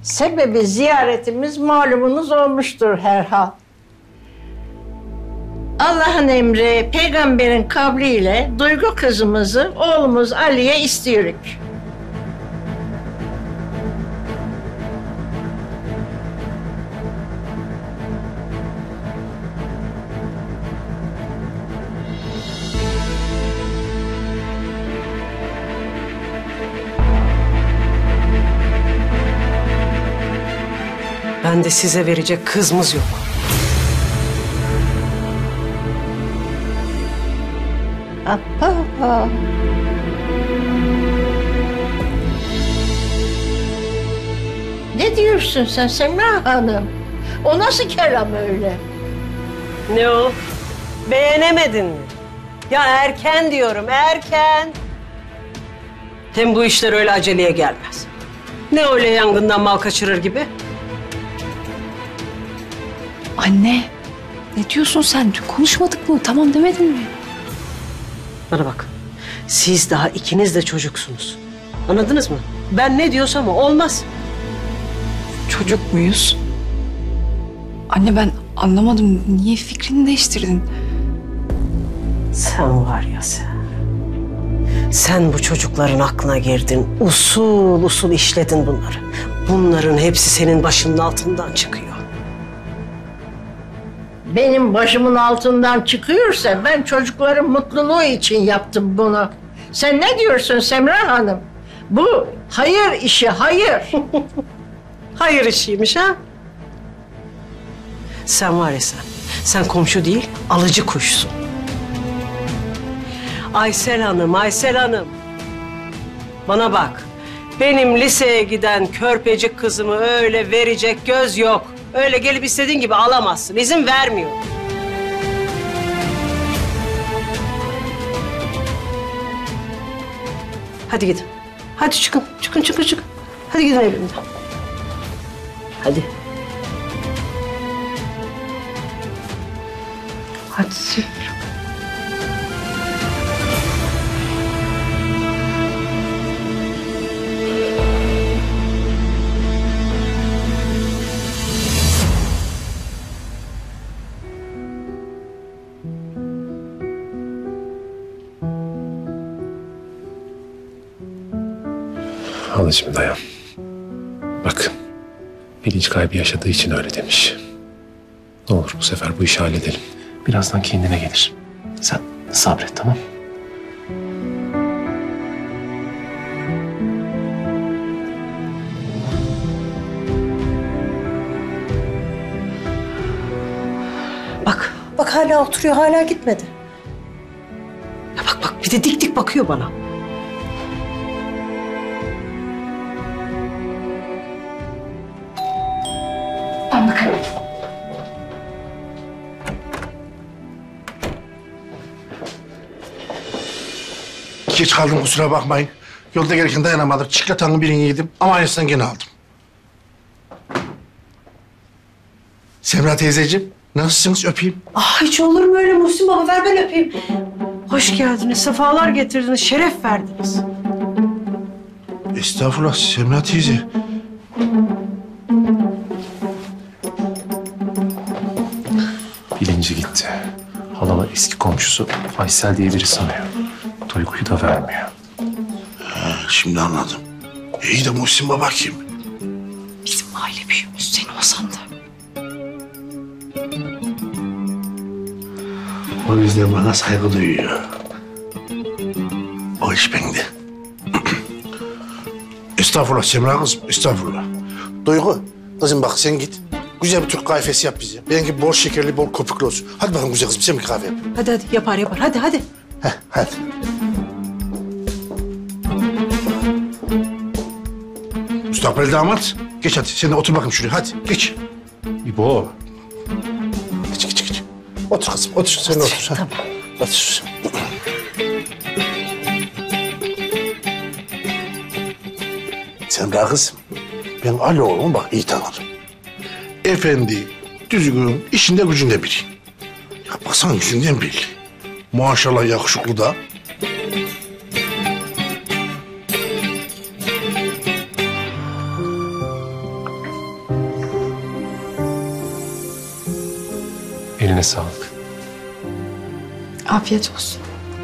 Sebebi ziyaretimiz malumunuz olmuştur herhal. Allah'ın emri, peygamberin kavliyle Duygu kızımızı oğlumuz Ali'ye istiyoruz. Ben de size verecek kızımız yok. Aha. Ne diyorsun sen Semra Hanım? O nasıl kelam öyle? Ne o? Beğenemedin mi? Ya erken diyorum, erken. Hem bu işler öyle aceleye gelmez. Ne öyle yangından mal kaçırır gibi? Anne, ne diyorsun sen? Dün konuşmadık mı? Tamam demedin mi? Bana bak, siz daha ikiniz de çocuksunuz. Anladınız mı? Ben ne diyorsam o olmaz. Çocuk muyuz? Anne ben anlamadım. Niye fikrini değiştirdin? Sen var ya sen. Sen bu çocukların aklına girdin. Usul usul işledin bunları. Bunların hepsi senin başının altından çıkıyor. Benim başımın altından çıkıyorsa ben çocukların mutluluğu için yaptım bunu. Sen ne diyorsun Semra Hanım? Bu hayır işi, hayır. Hayır işiymiş ha? Sen var ya sen. Sen komşu değil, alıcı kuşsun. Aysel Hanım, Aysel Hanım. Bana bak. Benim liseye giden körpecik kızımı öyle verecek göz yok. Öyle gelip istediğin gibi alamazsın. İzin vermiyor. Hadi gidin. Hadi çıkın. Çıkın. Hadi gidin evimden. Hadi. Hadi. Halacığım dayan. Bak, bilinç kaybı yaşadığı için öyle demiş. Ne olur bu sefer bu işi halledelim. Birazdan kendine gelir. Sen sabret, tamam? Bak hala oturuyor, hala gitmedi. Ya bak bir de dik dik bakıyor bana. Geç kaldım kusura bakmayın. Yolda gelirken dayanamadım. Çikolatanın birini yedim ama aynısından gene aldım. Semra teyzeciğim, nasılsınız? Öpeyim. Hiç olur mu öyle Muhsin Baba? Ver ben öpeyim. Hoş geldiniz, sefalar getirdiniz, şeref verdiniz. Estağfurullah Semra teyze. Bilinci gitti. Halama eski komşusu Aysel diye biri sanıyor. Duyguyu da vermiyor. Şimdi anladım. İyi de Muhsin Baba kim? Bizim aile büyüğümüz seni o sandı. O yüzden bana saygı duyuyor. O iş bende. Estağfurullah Semra kızım, estağfurullah. Duygu, kızım bak sen git. Güzel bir Türk kahvesi yap bize. Benimki bol şekerli, bol köpüklü olsun. Hadi bakalım güzel kızım, sen bir kahve yap. Hadi yapar. Hadi. Hadi. Müstakbel damat, geç hadi. Sen de otur bakayım şuraya, hadi geç. İbo. Geç. Otur kızım, otur. Sen de otur. Tamam. Otur. Semra kızım, ben Ali oğlumu bak iyi tanırım. Efendi, düzgün, işinde gücünde biri. Ya baksana yüzünden belli. Maşallah yakışıklı da. Eline sağlık. Afiyet olsun.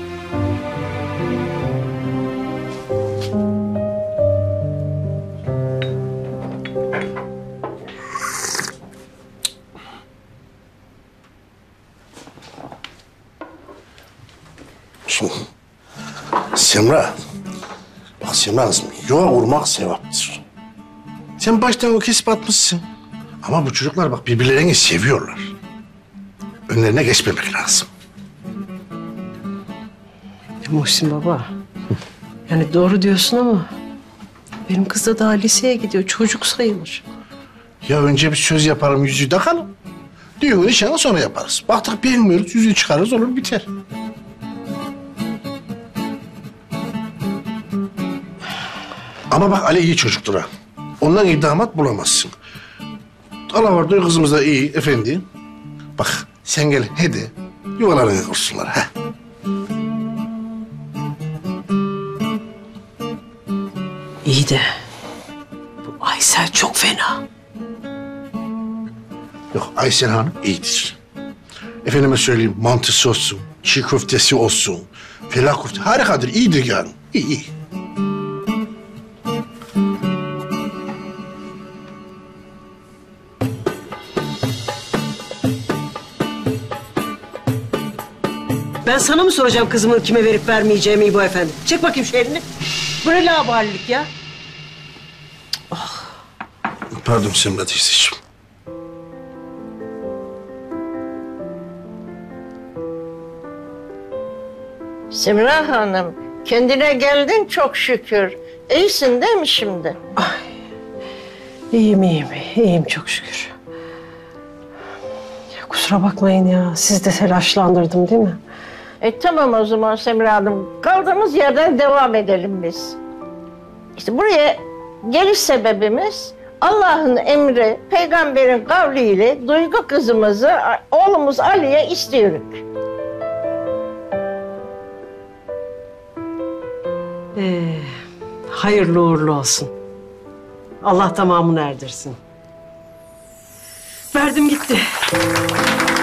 Şimdi Semra, bak Semra kızım, yuva kurmak sevaptır. Sen baştan o kesip atmışsın. Ama bu çocuklar bak birbirlerini seviyorlar. Önlerine geçmemek lazım. Muhsin baba. Yani doğru diyorsun ama benim kız da daha liseye gidiyor. Çocuk sayılır. Ya önce bir söz yaparım, yüzüğü takalım. Düğünü nişanı sonra yaparız. Baktık beğenmiyoruz, yüzüğü çıkarırız, olur biter. Ama bak Ali iyi çocuktur ha. Ondan iyi damat bulamazsın. Allah var diyor, kızımız da iyi, efendi. Bak sen gel hadi, yuvalarını kursunlar. Ha. İyi de bu Aysel çok fena. Yok Aysel Hanım iyidir. Efendime söyleyeyim, mantısı olsun, çiğ köftesi olsun, felak köfte harikadır, iyidir yani. İyi, iyi. Ben sana mı soracağım kızımı kime verip vermeyeceğimi İbo Efendi? Çek bakayım şu elini. Bu ne laubalilik ya? Pardon Semra teyzeciğim. Semra Hanım, kendine geldin çok şükür. İyisin değil mi şimdi? İyiyim çok şükür. Ya kusura bakmayın ya, siz de telaşlandırdım değil mi? Tamam o zaman Semra Hanım. Kaldığımız yerden devam edelim biz. İşte buraya geliş sebebimiz Allah'ın emri, peygamberin kavliyle Duygu kızımızı oğlumuz Ali'ye istiyoruz. Hayırlı uğurlu olsun. Allah tamamını erdirsin. Verdim gitti.